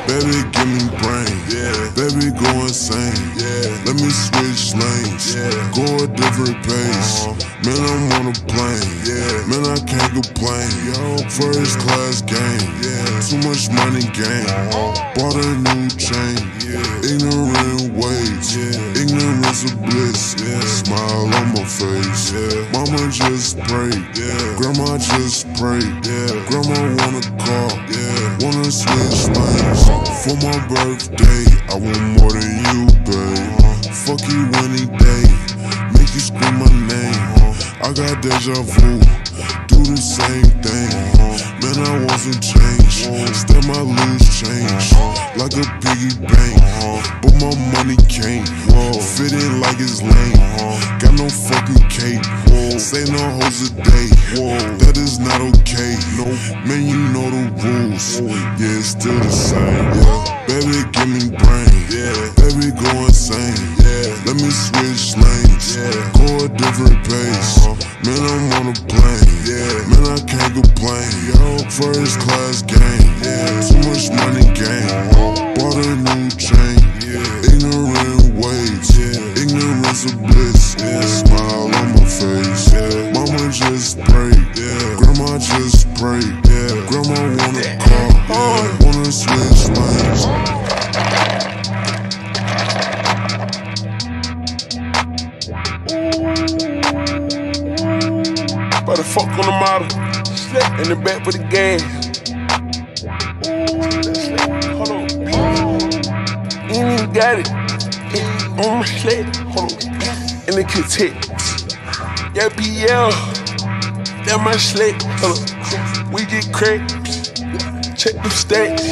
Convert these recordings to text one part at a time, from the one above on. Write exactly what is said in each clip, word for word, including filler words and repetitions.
Baby, give me brain. Yeah. Baby, go insane. Yeah. Let me switch lanes. Yeah. Go a different pace. Uh-huh. Man, I'm on a plane. Yeah. Man, I can't complain. Yo, first class game. Yeah. Too much money game. Uh-huh. Bought a new chain. Yeah. Ignorant ways. Yeah. Ignorance of bliss. Yeah. Smile on my face. Yeah. Mama just prayed. Yeah. Grandma just prayed. Yeah. Grandma want a car. Yeah. Wanna switch lanes. For my birthday, I want more than you, babe. Fuck you any day. Make you scream my name. I got deja vu. Do the same thing. Man, I want some change. Still my loose change. Like a piggy bank. But my money can't. Fit in like it's lame. Got no fucking cake. Say no hoes a day. That is not okay. Man, you know the rules. Yeah, it's still the same. Yeah. Baby, give me brain. Yeah. Baby, go insane. Yeah. Let me switch lanes. Yeah. Go a different pace. Man, I'm on a plane. Yeah. Man, I can't complain. Yo, first class game. Yeah. Too much money game. Bought a new chain. Yeah. Ignorant ways. Yeah. Ignorance of bliss. Yeah. Smile on my face. Yeah. Mama just prayed. Yeah. Grandma just prayed. Yeah. Grandma want a car. Yeah. Wanna switch lanes. By the fuck on the model, in the back for the gas. Hold on, you ain't even got it. On my sled, hold on. In the kit, yeah, P L, that my sled. Hold on, we get cracked. Check the stacks.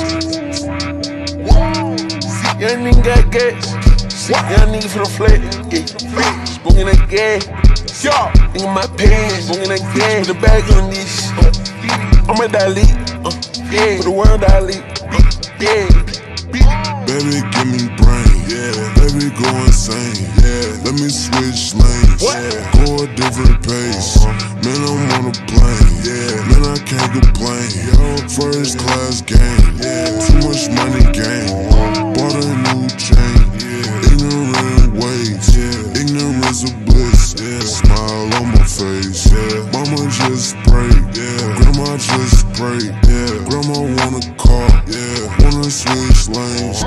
Young nigga got gas. Young nigga for the flat. Yeah, smoking that gas. Yo, nigga my pants, smoking that gas. Put the bag on this. I'm a Dali. Uh, yeah, for the world Dali. Yeah. Baby, give me brain. Yeah. Baby, go insane. Yeah. Let me switch lanes. Yeah. Go a different pace. Man, I'm on a plane. Yeah. Man, I can't complain. Yo, first class game. Yeah. Too much money game. Bought a new chain. Yeah. Ignorant ways. Yeah. Ignorance of bliss. Yeah. Smile on my face. Yeah. Mama just prayed. Yeah. Grandma just prayed. Yeah. Grandma want a car. Yeah. Wanna switch lanes.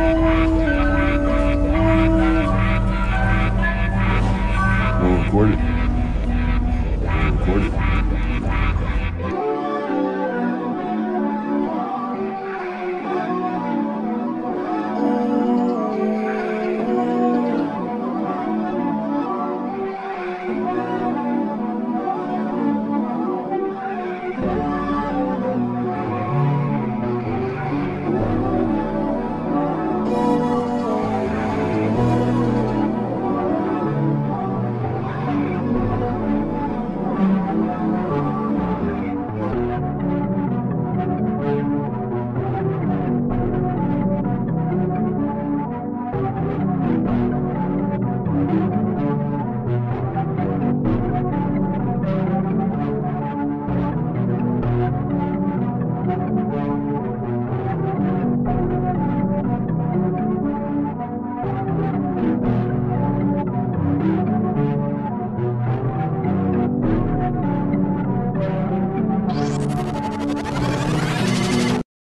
We'll record it.